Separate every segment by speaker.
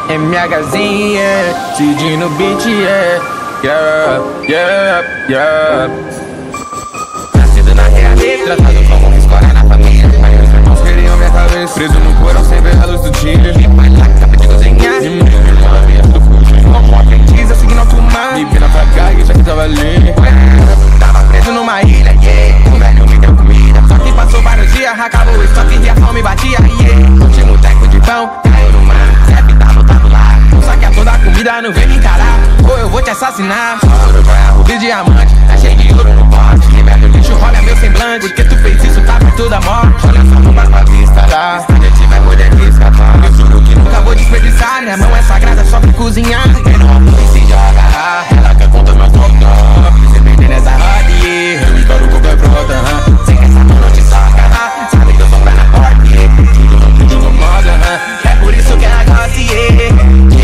Speaker 1: MHzinha, Cid no beat, yeah,
Speaker 2: Nascido na realidade, tratado como uma escola na família. Mas meus irmãos queriam minha cabeça, preso no porão sem ver a luz do dia. E pai lá que sabe de cozinhar, e meu irmão me ajudou fugir. Como um aprendiz, eu segui no alto mar, me vi na praga e já que tava ali. Tava preso numa ilha, yeah, o velho me deu comida. Só que passou vários dias, acabou o estoque e a fome batia, yeah. Último teco de pão, caiu no mar, Zep tá lotado lá. Só que a toda a comida não vem me encarar, ou eu vou te assassinar. Ouro, barro de diamante, tá cheio de ouro no pote. Libera o lixo, olha meu semblante, porque tu fez isso, tá perto da morte. Olha só no bar pra vista, tá? Se a gente vai poder me escapar, eu juro que nunca vou desperdiçar. Minha mão é sagrada só pra cozinhar. Quem não amor e se joga, ela quer contra meu top. Se perder nessa roda, yeah, eu estouro qualquer brota. Sei que essa mão não te saca, sabe que eu sou pra na porta, yeah. Tudo no modo, é por isso que ela gosta, yeah.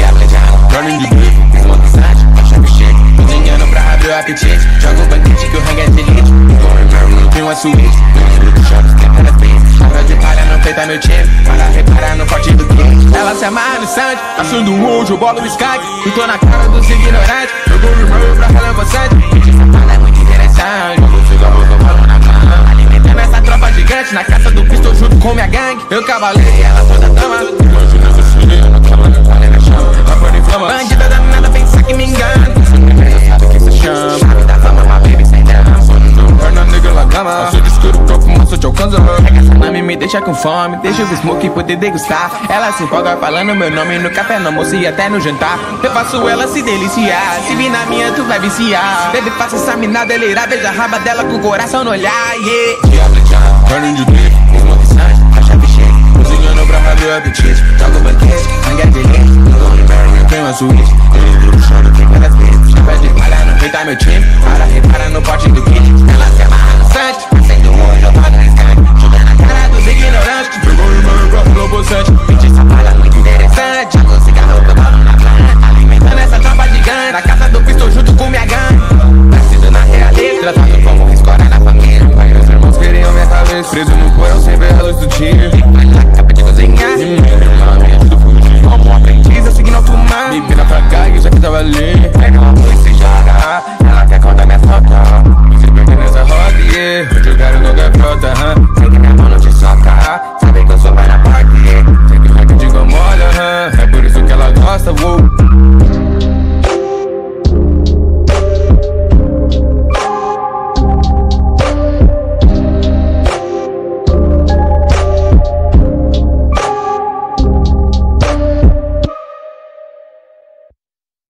Speaker 2: Running de bico, desmonta o site, baixa o cheque. Cozinhando pra abrir o apetite, joga o banquete que o rango é de elite. Não tem uma suíte, meus grupos choros, tempo nas beats. Chapéu de palha não feita meu time, para reparar no forte do quente. Ela se amarra no sante, passando um hoje, eu bolo o skunk. Eu tô na cara dos ignorantes, eu dou o meu pra relevante. Essa palha é muito interessante, eu vou chegar, eu bolo na mão. Alimentando essa tropa gigante, na caça do pistol junto com minha gangue. Eu cavalei, ela toda dama. Imagina essa filha na cama, olha na chama. Bandida danada, pensa que me engana. Sabe que se chama, sabe da fama, uma baby sem drama. Perna negra na cama, seu discuro, toco, moço, te alcança. Pega essa nome, me deixa com fome, deixa o smoke poder degustar. Ela se empolga falando meu nome no café, no almoço e até no jantar. Eu faço ela se deliciar, se vir na minha tu vai viciar. Baby, faça essa mina delirar, beija a raba dela com o coração no olhar, yeah. Diablo John, turning de bico, smoke side, a chave cheia. Cozinhando pra abrir o apetite, joga o banquete, rangue de elite. Tem uma suíte, tem grupo choro, tem pelas vezes. Chapéu de palha não feita meu time, para reparar no pote do kit. Ela se amarra no sante, acende o olho, eu boto no skunk. Jogando na cara dos ignorantes, pegou o irmão pra falar o possante.